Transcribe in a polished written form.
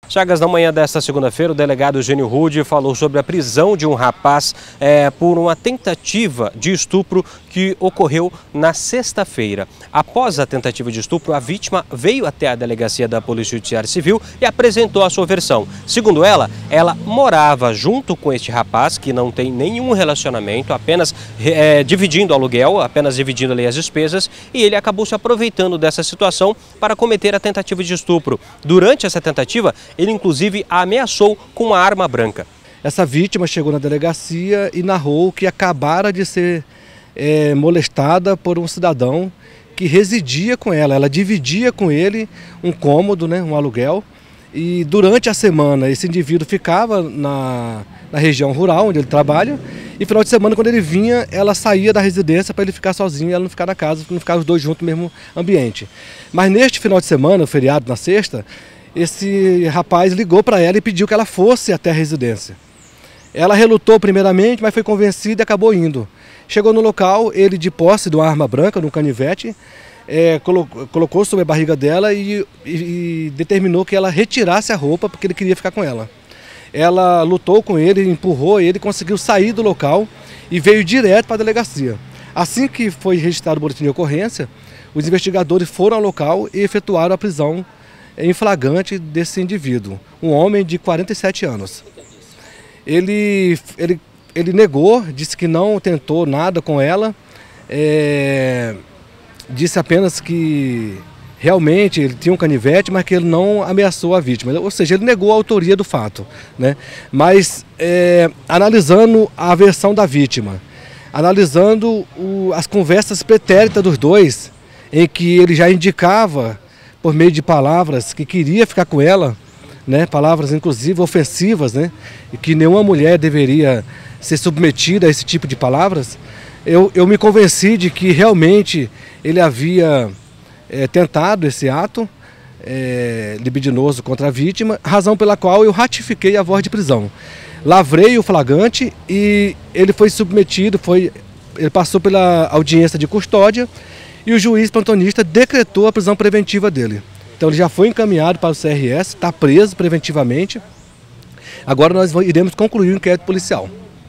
Chagas, na manhã desta segunda-feira, o delegado Eugênio Rude falou sobre a prisão de um rapaz por uma tentativa de estupro que ocorreu na sexta-feira. Após a tentativa de estupro, a vítima veio até a delegacia da Polícia Judiciária Civil e apresentou a sua versão. Segundo ela morava junto com este rapaz, que não tem nenhum relacionamento, apenas dividindo o aluguel, apenas dividindo ali as despesas, e ele acabou se aproveitando dessa situação para cometer a tentativa de estupro. Durante essa tentativa, ele inclusive a ameaçou com uma arma branca. Essa vítima chegou na delegacia e narrou que acabara de ser molestada por um cidadão que residia com ela. Ela dividia com ele um cômodo, um aluguel. E durante a semana esse indivíduo ficava na região rural onde ele trabalha. E final de semana, quando ele vinha, ela saía da residência para ele ficar sozinho e ela não ficar na casa, não ficar os dois juntos no mesmo ambiente. Mas neste final de semana, o feriado na sexta, esse rapaz ligou para ela e pediu que ela fosse até a residência. Ela relutou primeiramente, mas foi convencida e acabou indo. Chegou no local, ele de posse de uma arma branca, de um canivete, colocou sobre a barriga dela e determinou que ela retirasse a roupa porque ele queria ficar com ela. Ela lutou com ele, empurrou ele, conseguiu sair do local e veio direto para a delegacia. Assim que foi registrado o boletim de ocorrência, os investigadores foram ao local e efetuaram a prisão em flagrante desse indivíduo, um homem de 47 anos. Ele negou, disse que não tentou nada com ela, disse apenas que realmente ele tinha um canivete, mas que ele não ameaçou a vítima, ou seja, ele negou a autoria do fato, Mas analisando a versão da vítima, analisando as conversas pretéritas dos dois, em que ele já indicava por meio de palavras que queria ficar com ela, palavras inclusive ofensivas, e que nenhuma mulher deveria ser submetida a esse tipo de palavras, eu me convenci de que realmente ele havia tentado esse ato libidinoso contra a vítima, razão pela qual eu ratifiquei a voz de prisão. Lavrei o flagrante e ele foi submetido, ele passou pela audiência de custódia e o juiz plantonista decretou a prisão preventiva dele. Então ele já foi encaminhado para o CRS, está preso preventivamente. Agora nós iremos concluir o inquérito policial.